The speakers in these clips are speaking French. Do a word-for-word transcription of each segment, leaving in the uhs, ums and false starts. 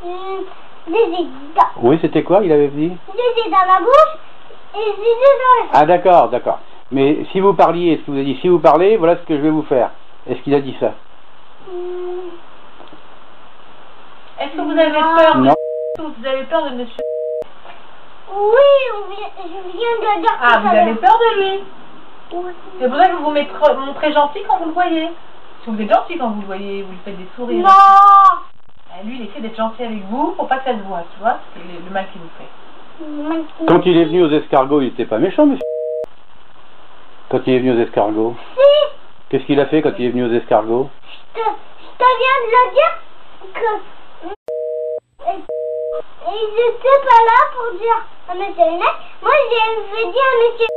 Zizi. Oui, c'était quoi, il avait dit? Zizi dans la bouche et zizi dans les fesses. Ah d'accord, d'accord. Mais si vous parliez, est-ce que vous avez dit, si vous parlez, voilà ce que je vais vous faire. Est-ce qu'il a dit ça? Hmm. Est-ce que vous avez peur Non. de... Vous avez peur de monsieur? Oui, on vient, je viens de dire Ah, que vous ça avez va. peur de lui? Oui. C'est pour ça que vous vous mettrez- montrez gentil quand vous le voyez. Si vous êtes gentil quand vous le voyez, vous lui faites des sourires. Non. Ah, lui, il essaie d'être gentil avec vous pour pas que ça se voit, tu vois, c'est le, le mal qu'il vous fait. Quand il est venu aux escargots, il était pas méchant, monsieur. Quand il est venu aux escargots. Si. Qu'est-ce qu'il a fait quand il est venu aux escargots? Je te, je te viens de le dire que... Et, et ils étaient pas là pour dire à monsieur Lunettes. Moi, j'ai fait dire à monsieur...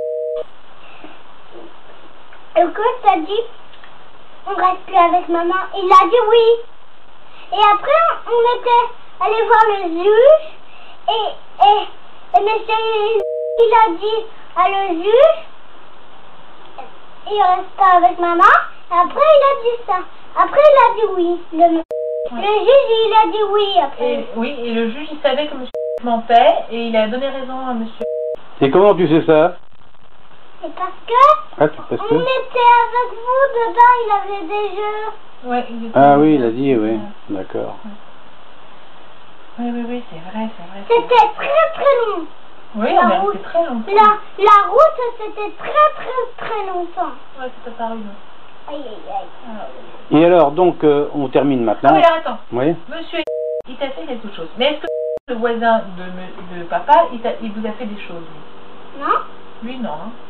Écoute, t'as dit, on reste plus avec maman. Il a dit oui. Et après, on était allé voir le juge. Et, et, et monsieur, il a dit à le juge, il reste pas avec maman. Après, il a dit ça. Après, il a dit oui. Le, Ouais. le juge, il a dit oui après. Et, oui, et le juge, il savait que monsieur mentait et il a donné raison à monsieur. Et comment tu sais ça? C'est parce que Ah, c'est parce on que... était avec vous dedans, il avait des jeux. Ouais, il était... Ah oui, il a dit, oui. D'accord. Oui, oui, oui, c'est vrai, c'est vrai. C'était très très long. Oui, la on est route. resté très longtemps. La, la route, c'était très très très longtemps. Ouais, c'est pas pareil, non. Aïe aïe aïe. Ah, Et alors, donc, euh, on termine maintenant. Ah oui, alors attends. Oui. Monsieur, il t'a fait quelque chose. Mais est-ce que le voisin de, me- de papa, il, t'a- il vous a fait des choses? lui Non? Lui, non. Hein.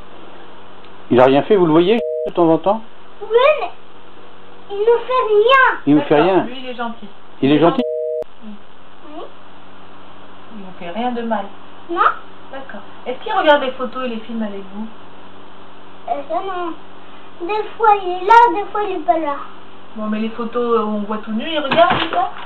Il a rien fait, vous le voyez, de temps en temps? Oui, mais il ne fait rien. Il ne fait D'accord, rien. Lui, il est gentil. Il est gentil? Oui? Il vous fait rien de mal. Non? D'accord. Est-ce qu'il regarde les photos et les films avec vous? Euh, ça non. Des fois il est là, des fois il est pas là. Bon, mais les photos où on voit tout nu, il regarde tout ça?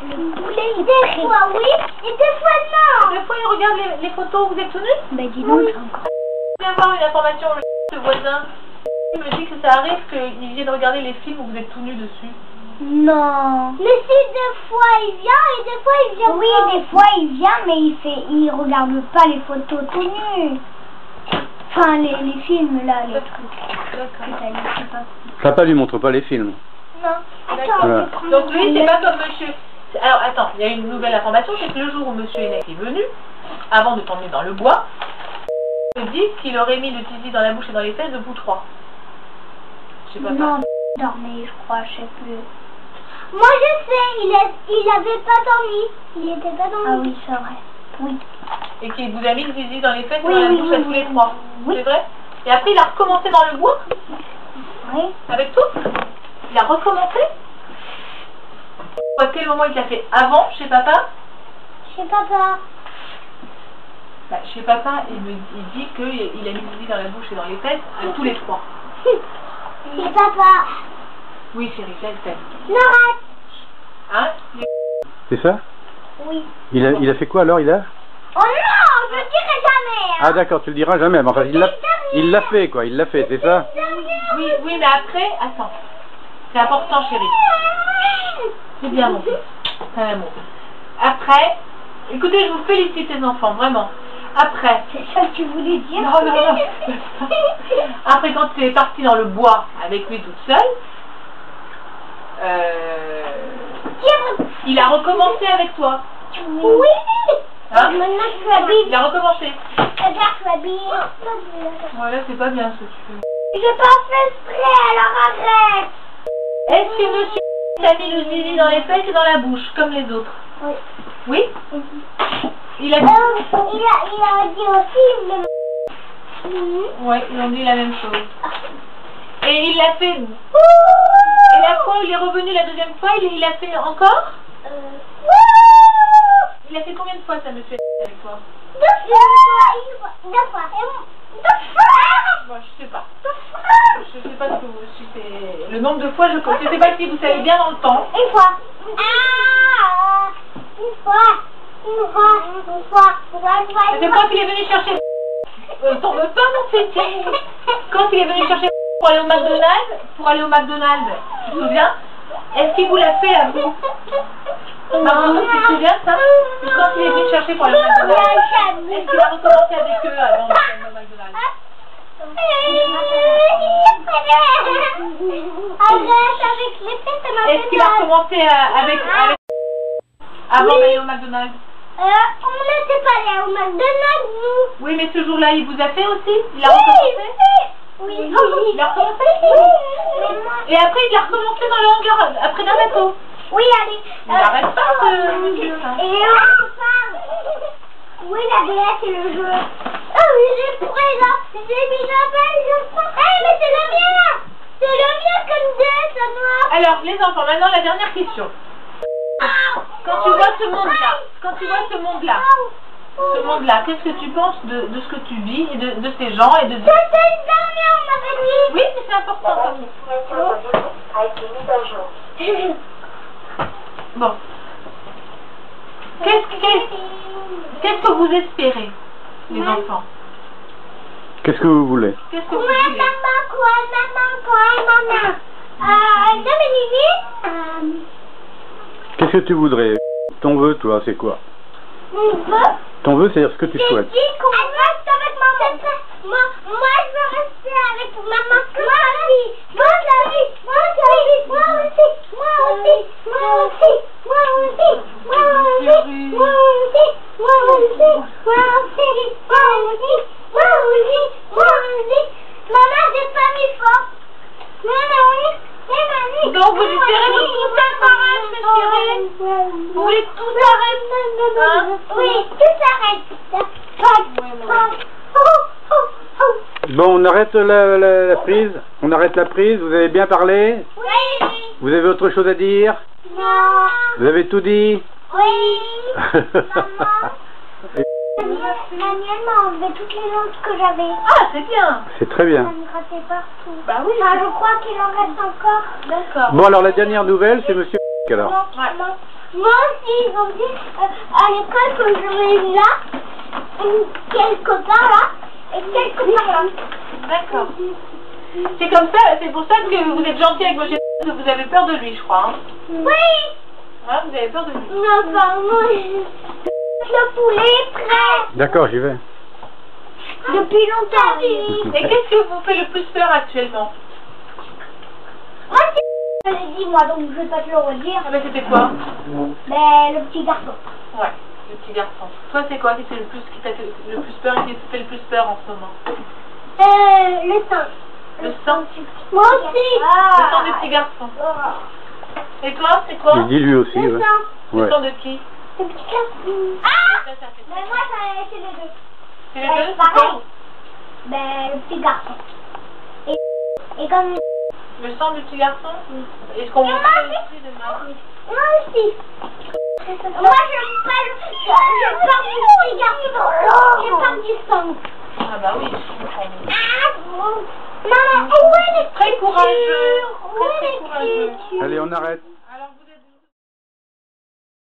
Des fois oui, et des fois non. Des fois, il regarde les, les photos où vous êtes tout nu? Bah dis donc, j'ai encore. Je viens avoir une information, le voisin. Il me dit que ça arrive qu'il vienne regarder les films où vous êtes tout nu dessus. Non. Mais si des fois il vient et des fois il vient. Oui, pas. Des fois il vient, mais il fait, il regarde pas les photos tout nus. Enfin les, les films là, les trucs. D'accord. Papa lui montre pas les films. Non. Attends, Voilà. je vais prendre Donc lui, mon c'est pas comme monsieur. C'est- Alors attends, il y a une nouvelle information, c'est que le jour où monsieur Hélène est venu, avant de t'emmener dans le bois, il me dit qu'il aurait mis le zizi dans la bouche et dans les fesses de vous trois. Je sais pas. Non, il dormait, je crois, je sais plus. Moi je sais, il, est, il avait pas dormi. Il était pas dormi. Ah oui, c'est vrai. Oui. Et qu'il vous a mis le zizi dans les fesses Oui, et dans la oui, bouche oui, à tous oui, les oui. trois. Oui. C'est vrai? Et après il a recommencé dans le bois Oui. avec tout. Il a recommencé. À quel moment il l'a fait? Avant, chez papa? Je sais pas pas. Bah, chez papa, il me il dit qu'il a mis le zizi dans la bouche et dans les fesses à tous les trois. C'est papa. Oui chérie, c'est fait. Non, arrête. Hein? C'est ça? Oui. Il a, il a fait quoi alors? Il a... Oh non, je dirai jamais. Hein. Ah d'accord, tu le diras jamais, mais enfin, il l'a il l'a fait quoi, il l'a fait, c'est ça? Oui, oui, mais après, attends. C'est important, chérie. C'est bien, mon fils. C'est un amour. Après, écoutez, je vous félicite, les enfants, vraiment. Après. C'est ça que tu voulais dire? Non, non, non. Après, quand tu es parti dans le bois avec lui toute seule, euh, il a recommencé avec toi. Oui. Hein? Maintenant je fais la Bible. Il a recommencé. Regarde la Bible. Voilà, c'est pas bien ce que tu fais. J'ai pas fait exprès, alors arrête. Est-ce que monsieur a mis le zizi dans les fesses et dans la bouche, comme les autres? Oui. Oui? Il a dit... Euh, il, a, il a dit aussi le... Mhm. Oui, ils ont dit la même chose. Et il l'a fait... Et la fois où il est revenu la deuxième fois, il il l'a fait encore? Euh... Il a fait combien de fois ça, monsieur, avec toi? Deux fois. Deux fois. Deux fois. Bon, je sais pas. Je sais pas ce que vous... Si c'est... Le nombre de fois, je ne sais pas si vous savez bien dans le temps. Une fois. Ah, une fois. Une fois. Une fois. Une fois. Une fois. C'est quand il est venu chercher... Euh, T'en veux pas, mon petit? Quand il est venu chercher pour aller au McDonald's, pour aller au McDonald's, tu te souviens? Est-ce qu'il vous l'a fait à vous? Margot, tu te souviens de ça? Quand il est venu chercher pour le McDonald's, est-ce qu'il a recommencé avec eux avant le McDonald's? Est-ce qu'il a recommencé avec, avec avant Oui. d'aller au McDonald's? Euh, on n'était pas allé au McDonald's, nous. Oui, mais ce jour-là, il vous a fait aussi? Il a recommencé? Oui, oui. Il a recommencé? Oui. Et après, il a recommencé dans le hangar, après Namato. Oui, allez. Il n'arrête pas, ce monsieur, là. Et on parle. Oui, la B S, c'est le jeu. Ah oui, j'ai pris là. J'ai mis la balle, je prends. Eh, mais c'est le mien. C'est le mien comme deux, ça noir. Alors, les enfants, maintenant, la dernière question. Quand tu vois ce monde-là, quand tu vois ce monde-là, ce monde-là, qu'est-ce que tu penses de, de ce que tu vis et de, de ces gens et de... C'était une dernière, on m'avait dit. Oui, mais c'est important. A été mise à jour. Bon. Qu'est-ce que, qu'est-ce, qu'est-ce que vous espérez, les enfants? Qu'est-ce que vous voulez? Qu'est-ce que vous Quoi, voulez? maman, quoi, maman, quoi, maman. Euh, Dominique, euh, Qu'est-ce que tu voudrais? Ton vœu, toi, c'est quoi? mon vœu. Ton vœu, c'est ce que tu J'ai souhaites. dit qu'on reste avec maman. Moi, moi, je veux rester avec maman. Moi aussi. Moi aussi. Moi aussi. Moi aussi. Moi aussi. Moi aussi. Moi aussi. Moi aussi. Moi aussi. Moi aussi. Moi aussi. Moi aussi. Moi aussi. Moi aussi. Maman, j'ai pas mis fort. Maman, oui. Maman, Donc vous espérez que tout s'arrête, mes chéris? Vous voulez que tout s'arrête? Hein? Oui, tout s'arrête. Bon, on arrête la, la, la prise. On arrête la prise. Vous avez bien parlé. Oui. Vous avez autre chose à dire? Non. Vous avez tout dit? Oui. Daniel m'a enlevé toutes les langues que j'avais. Ah, c'est bien. C'est très Ça bien. me grattait partout. Bah oui. Enfin, je crois qu'il en reste encore. D'accord. Bon, alors la dernière nouvelle, c'est monsieur alors. Non, Ouais. non. Moi aussi, ils ont dit euh, à l'école que j'aurais eu là, euh, quelques part là, et quelques part là. D'accord. C'est comme ça, c'est pour ça que vous êtes gentil avec monsieur, que vous avez peur de lui, je crois. Hein. Oui. Hein, vous avez peur de lui. Non, enfin, moi, je... le poulet est prêt. D'accord, j'y vais. Depuis longtemps. Et qu'est-ce que vous fait le plus peur actuellement? Moi, c'est... Je l'ai dit, moi, donc je vais pas te le redire. Ah ben c'était quoi? Mais le petit garçon. Ouais, le petit garçon. Toi, c'est quoi qui te fait le plus, qui t'a fait le plus peur et qui te fait le plus peur en ce moment? Euh, le sang. Le sang? Moi aussi. Le sang du petit garçon. Et toi, c'est quoi? Il dit lui aussi. Le Ouais. sang. Le Ouais. sang de qui? Le petit garçon. Ah. Ça, ça fait- Mais moi, ça, c'est les deux. C'est les Ouais, deux, c'est pareil. quoi? Ben, le petit garçon. Et, et comme... Le sang du petit garçon? Est-ce qu'on vous Maman, fait c'est- aussi de moi? Moi aussi. Moi, j'aime pas le... Je parle du petit garçon. Je parle du sang. Ah bah oui, je comprends. Ah, bon. Maman, où est les Très courageux. Où Très, très est courageux. les Allez, on arrête.